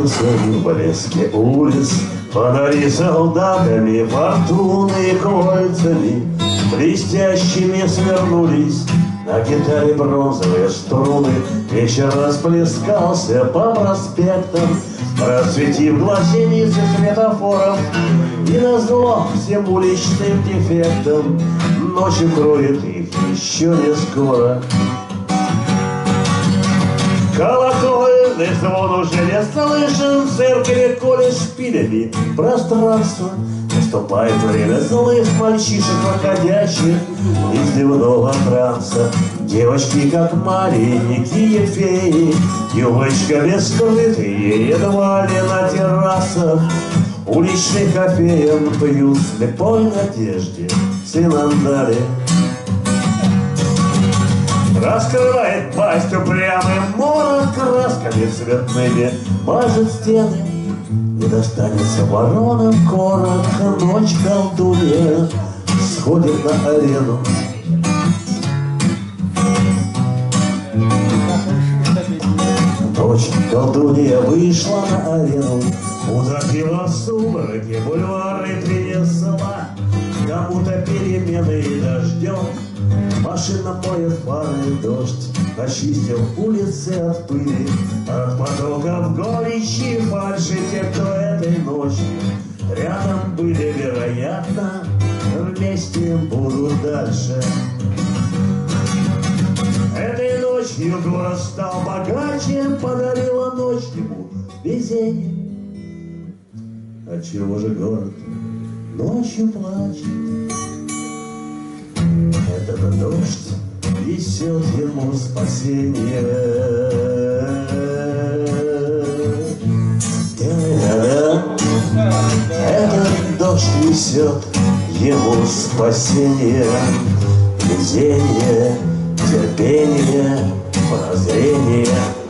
Солнце в блеске улиц, фонари солдатами, фортуны кольцами блестящими свернулись. На гитаре бронзовые струны. Вечер расплескался по проспектам, просветив глазеницы светофоров. И назло всем уличным дефектам ночь укроет их еще не скоро. Колокольный звон уже не слышен, в церкви колет шпилями пространство. Наступает время злых мальчишек, выходящих из дневного транса. Девочки, как маленькие феи, юбочками скрытые едва ли на террасах. Уличный кофеен пьют в слепой надежде синандали. Раскрывает пасть упрямый морок, красками цветными мажет стены. Не достанется воронам коротко, ночь колдунья сходит на арену. Ночь колдунья вышла на арену, утопила в сумраке бульвары принесла кому-то перемены и дождем. Машина моет фары, дождь очистил улицы от пыли, от потоков горечи, фальши. Те, кто этой ночью рядом были, вероятно, вместе будут дальше. Этой ночью город стал богаче, подарила ночь ему везение. Отчего же город ночью плачет? Этот дождь несет ему спасение. Этот дождь несет ему спасение, везение, терпение, прозрение.